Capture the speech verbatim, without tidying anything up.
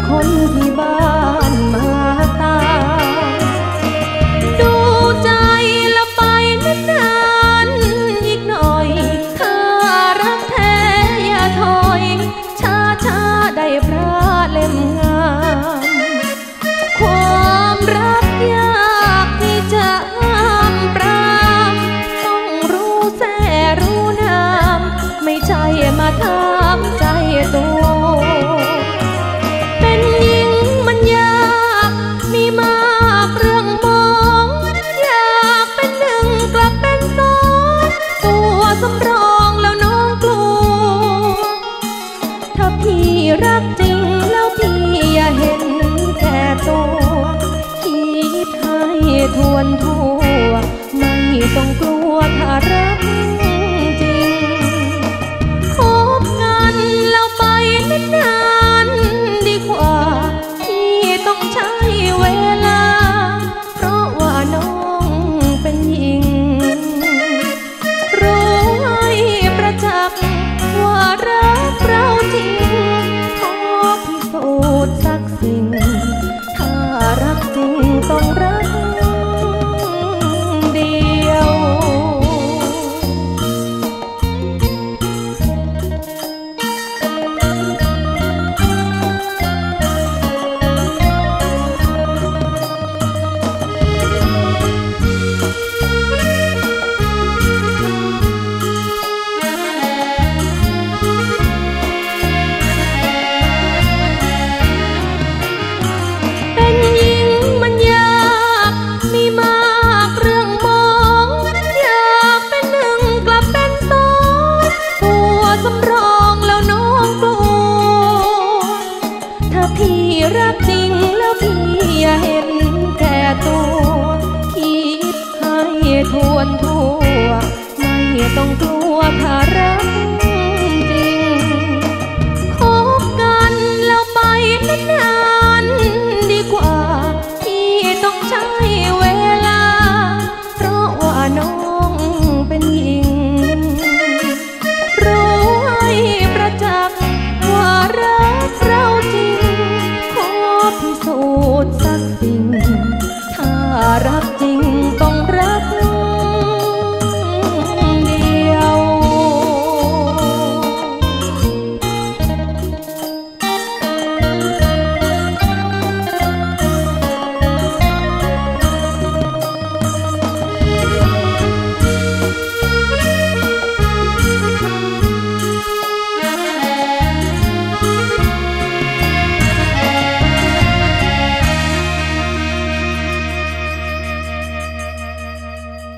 คนที่บ้านมาตามดูใจละไปนานๆอีกหน่อยถ้ารักแท้อย่าถอยช้าช้าได้พระเล่มงามความรักยากที่จะห้ามปรามต้องรู้แท้รู้น้ำไม่ใช่มาทำใจตัวเป็นหญิงมันยากมีมากเรื่องมองอยากเป็นหนึ่งกลับเป็นสองตัวสำรองแล้วน้องกลัวถ้าพี่รักจริงแล้วพี่อย่าเห็นแก่ตัวคิดให้ทวนทั่วไม่ต้องกลัวถ้ารักจริงคบกันแล้วไปนานๆดีกว่าที่ต้องใช้เวลาเพราะว่าน้องเป็นหญิงรู้ให้ประจักษ์ว่ารักเราจริงขอพิสูจน์สักสิ่งถ้ารักจริงต้องรักเดียวเป็นหญิงมันยากมีมากเรื่องมองอยากเป็นหนึ่งกลับเป็นสองตัวสำรองแล้วน้องกลัวถ้าพี่รักจริงแล้วพี่อย่าเห็นแก่ตัวคิดให้ทวนทั่วไม่ต้องกลัว